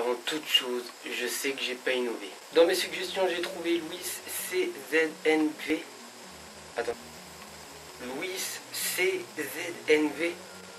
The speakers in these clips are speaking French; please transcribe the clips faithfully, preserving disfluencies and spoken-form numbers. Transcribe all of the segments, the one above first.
Avant toute chose, je sais que j'ai pas innové. Dans mes suggestions, j'ai trouvé Louis C Z N V. Attends. Louis C Z N V.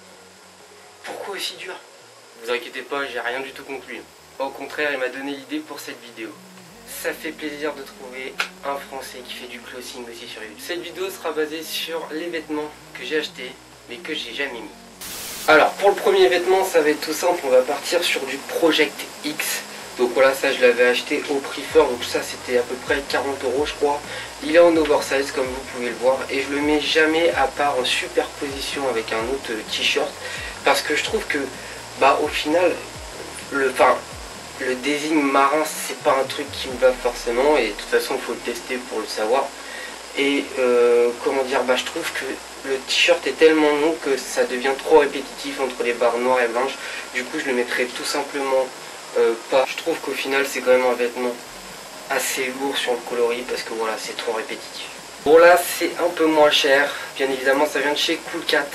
Pourquoi aussi dur? Vous inquiétez pas, j'ai rien du tout conclu. Au contraire, il m'a donné l'idée pour cette vidéo. Ça fait plaisir de trouver un Français qui fait du clothing aussi sur YouTube. Cette vidéo sera basée sur les vêtements que j'ai achetés, mais que j'ai jamais mis. Alors, pour le premier vêtement, ça va être tout simple. On va partir sur du Project X. Donc voilà, ça je l'avais acheté au prix fort. Donc ça, c'était à peu près quarante euros, je crois. Il est en oversize, comme vous pouvez le voir. Et je le mets jamais à part en superposition avec un autre t-shirt. Parce que je trouve que, bah, au final, le, enfin, le design marin, c'est pas un truc qui me va forcément. Et de toute façon, il faut le tester pour le savoir. Et euh, comment dire, bah je trouve que le t-shirt est tellement long que ça devient trop répétitif entre les barres noires et blanches. Du coup je le mettrai tout simplement euh, pas. Je trouve qu'au final c'est quand même un vêtement assez lourd sur le coloris parce que voilà, c'est trop répétitif. Bon là c'est un peu moins cher, bien évidemment ça vient de chez Coolcat.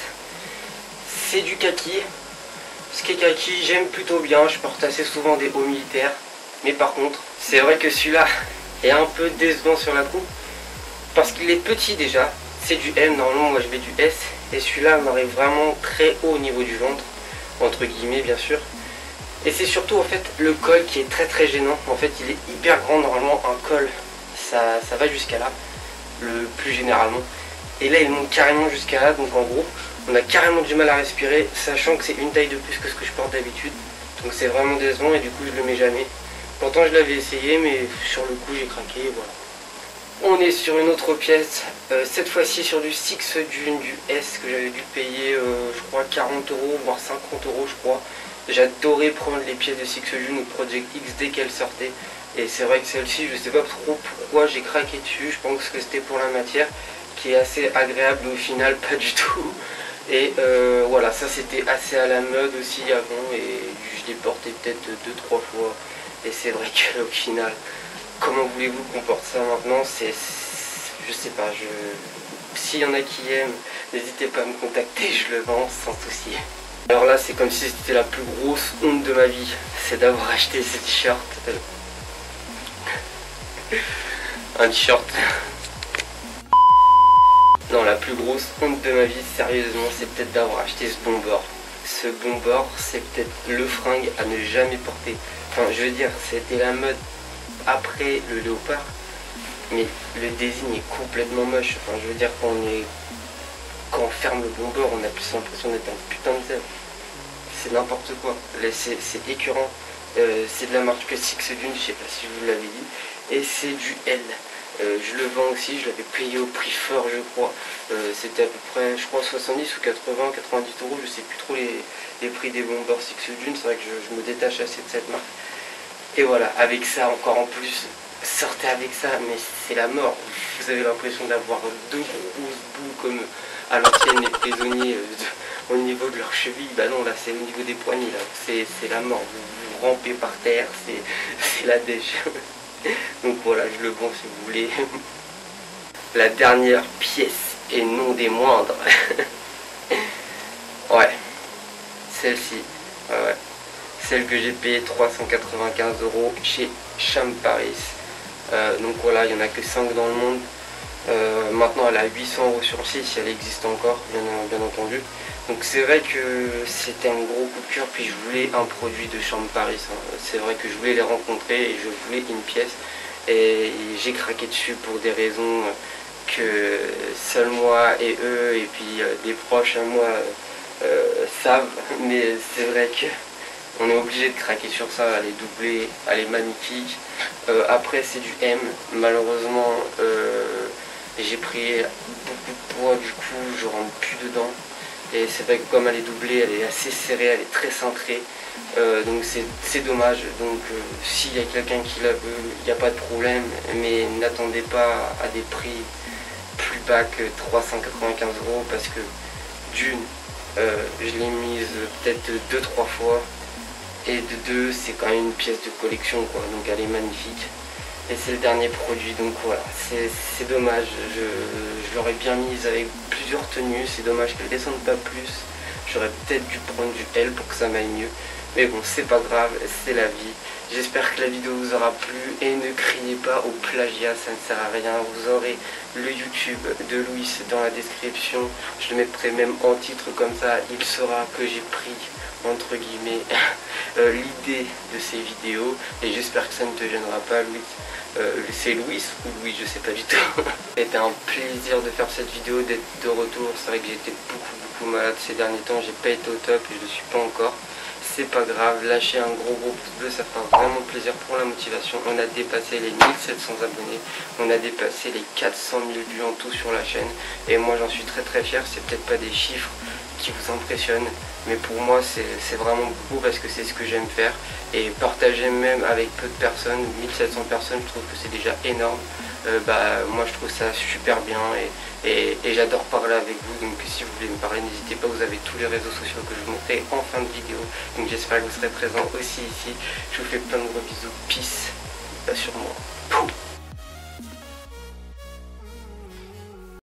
C'est du kaki. Ce qui est kaki j'aime plutôt bien, je porte assez souvent des hauts militaires. Mais par contre c'est vrai que celui-là est un peu décevant sur la coupe. Parce qu'il est petit déjà, c'est du M, normalement moi je mets du S, et celui-là m'arrive vraiment très haut au niveau du ventre, entre guillemets bien sûr. Et c'est surtout en fait le col qui est très très gênant, en fait il est hyper grand, normalement un col ça, ça va jusqu'à là, le plus généralement. Et là il monte carrément jusqu'à là, donc en gros on a carrément du mal à respirer, sachant que c'est une taille de plus que ce que je porte d'habitude. Donc c'est vraiment décevant et du coup je le mets jamais. Pourtant je l'avais essayé mais sur le coup j'ai craqué et voilà. On est sur une autre pièce, euh, cette fois-ci sur du Six Dune, du S que j'avais dû payer euh, je crois quarante euros voire cinquante euros je crois. J'adorais prendre les pièces de Six Dune ou Project X dès qu'elles sortaient. Et c'est vrai que celle-ci je sais pas trop pourquoi j'ai craqué dessus, je pense que c'était pour la matière qui est assez agréable au final pas du tout. Et euh, voilà, ça c'était assez à la mode aussi avant et je l'ai porté peut-être deux trois fois. Et c'est vrai qu'au final... Comment voulez-vous qu'on porte ça maintenant? C'est, je sais pas, je... s'il y en a qui aiment, n'hésitez pas à me contacter, je le vends sans souci. Alors là, c'est comme si c'était la plus grosse honte de ma vie, c'est d'avoir acheté ce t-shirt. Un t-shirt. Non, la plus grosse honte de ma vie, sérieusement, c'est peut-être d'avoir acheté ce bomber. Ce bomber, c'est peut-être le fringue à ne jamais porter. Enfin, je veux dire, c'était la mode après le léopard, mais le design est complètement moche. Enfin, je veux dire, quand on, est... quand on ferme le bomber, on a plus l'impression d'être un putain de zèbre. C'est n'importe quoi, c'est écœurant. Euh, c'est de la marque Six Dune, je sais pas si je vous l'avais dit, et c'est du L. Euh, je le vends aussi, je l'avais payé au prix fort je crois. Euh, C'était à peu près, je crois, soixante-dix ou quatre-vingts, quatre-vingt-dix euros, je sais plus trop les, les prix des bombers Six Dune. C'est vrai que je, je me détache assez de cette marque. Et voilà, avec ça encore en plus, sortez avec ça, mais c'est la mort. Vous avez l'impression d'avoir deux grosses boules comme à l'ancienne les prisonniers euh, de, au niveau de leurs chevilles. Bah non, là c'est au niveau des poignets, là c'est la mort. Vous, vous rampez par terre, c'est la dèche. Donc voilà, je le vends si vous voulez. La dernière pièce, et non des moindres. Ouais, celle-ci, ouais, ouais. Celle que j'ai payée trois cent quatre-vingt-quinze euros chez Cham Paris. Euh, donc voilà, il n'y en a que cinq dans le monde. Euh, maintenant elle a huit cents euros sur le site si elle existe encore, bien, bien entendu. Donc c'est vrai que c'était un gros coup de cœur, puis je voulais un produit de Cham Paris. Hein. C'est vrai que je voulais les rencontrer et je voulais une pièce. Et j'ai craqué dessus pour des raisons que seul moi et eux, et puis euh, des proches à moi euh, savent. Mais c'est vrai que on est obligé de craquer sur ça, elle est doublée, elle est magnifique. Euh, après c'est du M, malheureusement euh, j'ai pris beaucoup de poids, du coup je rentre plus dedans. Et c'est vrai que comme elle est doublée, elle est assez serrée, elle est très cintrée. Euh, donc c'est dommage. Donc euh, s'il y a quelqu'un qui la veut, il n'y a pas de problème. Mais n'attendez pas à des prix plus bas que trois cent quatre-vingt-quinze euros parce que d'une, euh, je l'ai mise peut-être deux trois fois. Et de deux, c'est quand même une pièce de collection, quoi, donc elle est magnifique. Et c'est le dernier produit, donc voilà, c'est dommage. Je, je l'aurais bien mise avec plusieurs tenues, c'est dommage qu'elle descende pas plus. J'aurais peut-être dû prendre du L pour que ça m'aille mieux. Mais bon, c'est pas grave, c'est la vie. J'espère que la vidéo vous aura plu et ne criez pas au plagiat, ça ne sert à rien. Vous aurez le YouTube de Louis dans la description. Je le mettrai même en titre, comme ça il saura que j'ai pris entre guillemets euh, l'idée de ces vidéos, et j'espère que ça ne te gênera pas, Louis. Euh, c'est Louis ou Louis, je sais pas du tout. C'était un plaisir de faire cette vidéo, d'être de retour. C'est vrai que j'étais beaucoup beaucoup malade ces derniers temps, j'ai pas été au top et je le suis pas encore. C'est pas grave, lâchez un gros gros pouce bleu, ça fera vraiment plaisir pour la motivation. On a dépassé les mille sept cents abonnés, on a dépassé les quatre cent mille vues en tout sur la chaîne, et moi j'en suis très très fier. C'est peut-être pas des chiffres qui vous impressionnent, mais pour moi c'est vraiment beaucoup parce que c'est ce que j'aime faire, et partager même avec peu de personnes, mille sept cents personnes, je trouve que c'est déjà énorme. Euh, bah, moi je trouve ça super bien, et, et, et j'adore parler avec vous. Donc si vous voulez me parler, n'hésitez pas, vous avez tous les réseaux sociaux que je vous montrerai en fin de vidéo. Donc j'espère que vous serez présents aussi ici. Je vous fais plein de gros bisous, peace, pas sur moi.